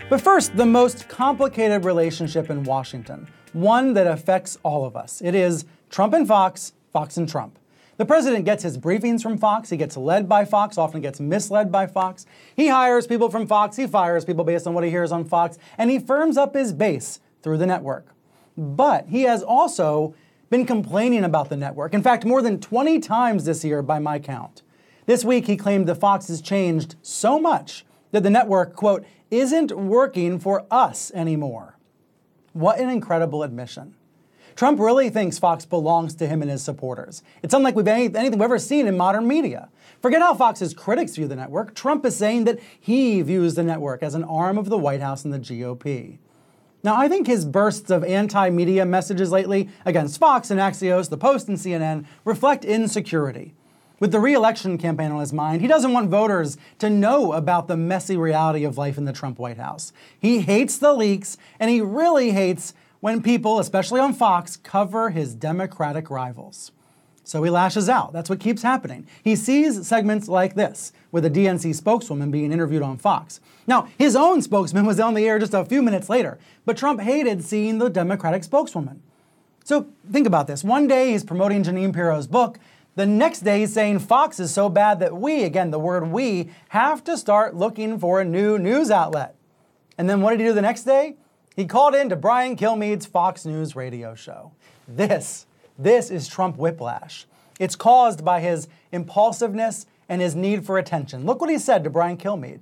But first, the most complicated relationship in Washington, one that affects all of us. It is Trump and Fox, Fox and Trump. The president gets his briefings from Fox, he gets led by Fox, often gets misled by Fox. He hires people from Fox, he fires people based on what he hears on Fox, and he firms up his base through the network. But he has also been complaining about the network. In fact, more than 20 times this year by my count. This week he claimed that Fox has changed so much that the network, quote, isn't working for us anymore. What an incredible admission. Trump really thinks Fox belongs to him and his supporters. It's unlike anything we've ever seen in modern media. Forget how Fox's critics view the network. Trump is saying that he views the network as an arm of the White House and the GOP. Now, I think his bursts of anti-media messages lately against Fox and Axios, The Post and CNN reflect insecurity. With the re-election campaign on his mind, he doesn't want voters to know about the messy reality of life in the Trump White House. He hates the leaks, and he really hates when people, especially on Fox, cover his Democratic rivals. So he lashes out. That's what keeps happening. He sees segments like this, with a DNC spokeswoman being interviewed on Fox. Now, his own spokesman was on the air just a few minutes later, but Trump hated seeing the Democratic spokeswoman. So think about this. One day he's promoting Jeanine Pirro's book. The next day he's saying Fox is so bad that we, again the word we, have to start looking for a new news outlet. And then what did he do the next day? He called in to Brian Kilmeade's Fox News radio show. This is Trump whiplash. It's caused by his impulsiveness and his need for attention. Look what he said to Brian Kilmeade.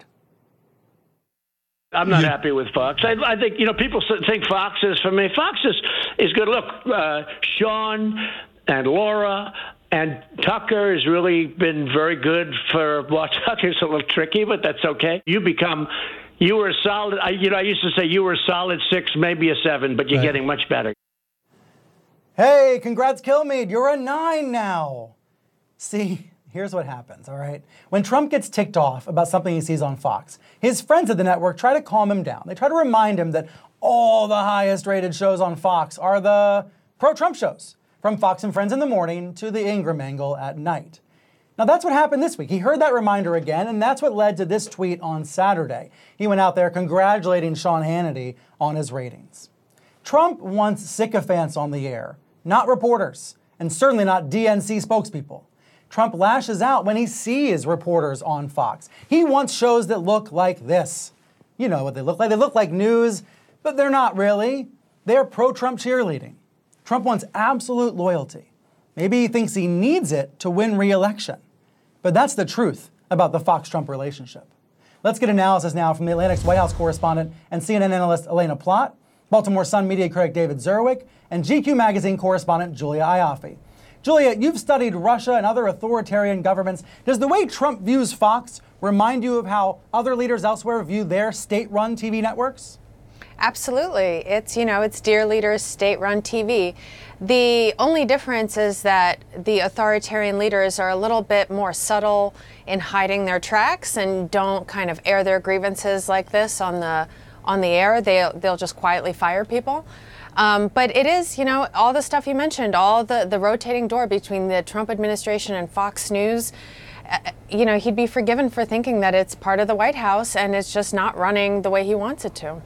I'm not happy with Fox. I think, people think Fox is for me. Fox is good. Look, Sean and Laura and Tucker has really been very good for, well, Tucker's a little tricky, but that's okay. You were a solid, I used to say you were a solid 6, maybe a 7, but you're getting much better. Hey, congrats, Kilmeade. You're a 9 now. See, here's what happens, all right? When Trump gets ticked off about something he sees on Fox, his friends at the network try to calm him down. They try to remind him that all the highest rated shows on Fox are the pro-Trump shows, from Fox and Friends in the morning to the Ingram Angle at night. Now that's what happened this week. He heard that reminder again, and that's what led to this tweet on Saturday. He went out there congratulating Sean Hannity on his ratings. Trump wants sycophants on the air, not reporters, and certainly not DNC spokespeople. Trump lashes out when he sees reporters on Fox. He wants shows that look like this. You know what they look like. They look like news, but they're not really. They're pro-Trump cheerleading. Trump wants absolute loyalty. Maybe he thinks he needs it to win re-election. But that's the truth about the Fox-Trump relationship. Let's get analysis now from the Atlantic's White House correspondent and CNN analyst Elena Plott, Baltimore Sun media critic David Zerwick, and GQ magazine correspondent Julia Ioffe. Julia, you've studied Russia and other authoritarian governments. Does the way Trump views Fox remind you of how other leaders elsewhere view their state-run TV networks? Absolutely. It's dear leaders, state-run TV. The only difference is that the authoritarian leaders are a little bit more subtle in hiding their tracks and don't kind of air their grievances like this on the air. They'll just quietly fire people. But it is, all the stuff you mentioned, all the rotating door between the Trump administration and Fox News. He'd be forgiven for thinking that it's part of the White House and it's just not running the way he wants it to.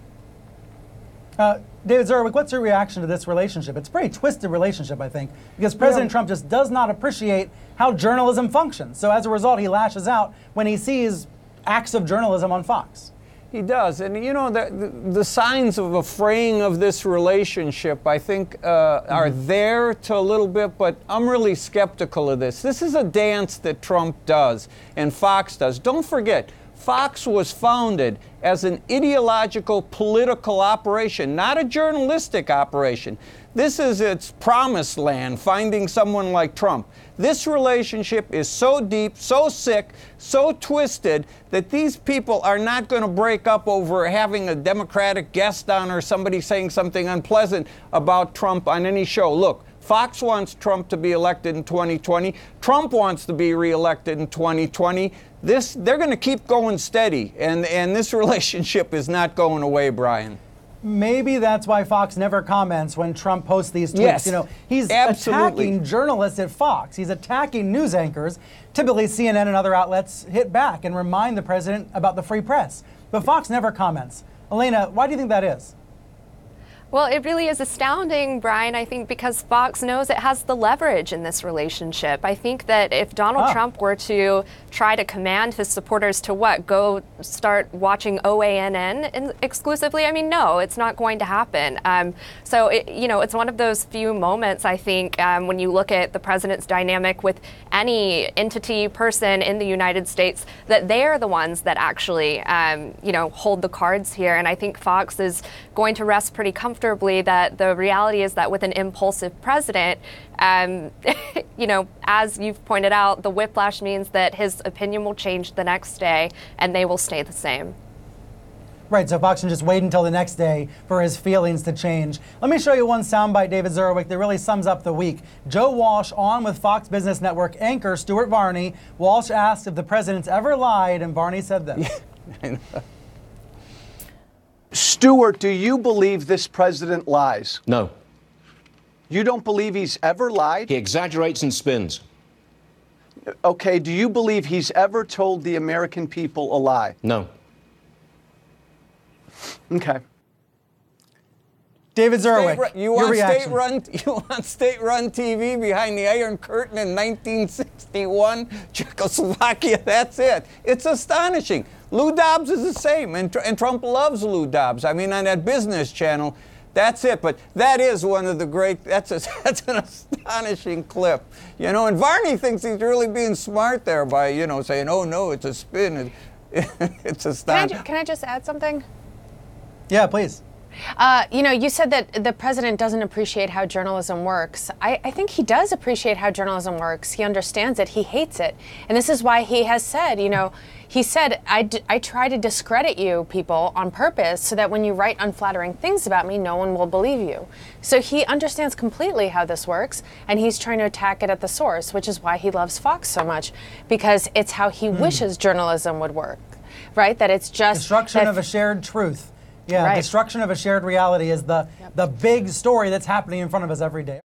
David Zerwick, what's your reaction to this relationship? It's a pretty twisted relationship, I think, because President Trump just does not appreciate how journalism functions. So as a result, he lashes out when he sees acts of journalism on Fox. He does. And, the signs of a fraying of this relationship, I think, are there to a little bit, but I'm really skeptical of this. This is a dance that Trump does and Fox does. Don't forget, Fox was founded as an ideological political operation, not a journalistic operation. This is its promised land, finding someone like Trump. This relationship is so deep, so sick, so twisted that these people are not going to break up over having a Democratic guest on or somebody saying something unpleasant about Trump on any show. Look, Fox wants Trump to be elected in 2020. Trump wants to be reelected in 2020. They're going to keep going steady, and this relationship is not going away, Brian. Maybe that's why Fox never comments when Trump posts these tweets. Yes, he's attacking journalists at Fox. He's attacking news anchors. Typically, CNN and other outlets hit back and remind the president about the free press. But Fox never comments Elena, why do you think that is? Well, it really is astounding, Brian, I think, because Fox knows it has the leverage in this relationship. I think that if Donald Trump were to try to command his supporters to what? Go start watching OANN exclusively? I mean, no, it's not going to happen. So, it's one of those few moments, I think, when you look at the president's dynamic with any entity, person in the United States, that they are the ones that actually, hold the cards here. And I think Fox is going to rest pretty comfortably that the reality is that with an impulsive president, as you've pointed out, the whiplash means that his opinion will change the next day and they will stay the same. Right, so Fox can just wait until the next day for his feelings to change. Let me show you one soundbite, David Zurwick, that really sums up the week. Joe Walsh on with Fox Business Network anchor Stuart Varney. Walsh asked if the president's ever lied, and Varney said this. Stuart, do you believe this president lies? No. You don't believe he's ever lied? He exaggerates and spins. Okay, do you believe he's ever told the American people a lie? No. Okay. David Zurwick, you want state-run TV behind the Iron Curtain in 1961, Czechoslovakia? That's it. It's astonishing. Lou Dobbs is the same, and Trump loves Lou Dobbs. I mean, on that business channel, that's it. But that is one of the great. That's an astonishing clip, And Varney thinks he's really being smart there by saying, "Oh no, it's a spin." It's astonishing. Can I just add something? Yeah, please. You said that the president doesn't appreciate how journalism works. I think he does appreciate how journalism works. He understands it. He hates it. And this is why he has said, he said, I try to discredit you people on purpose so that when you write unflattering things about me, no one will believe you. So he understands completely how this works, and he's trying to attack it at the source, which is why he loves Fox so much, because it's how he wishes journalism would work, right? That it's just destruction of a shared truth. Yeah, right. Destruction of a shared reality is the big story that's happening in front of us every day.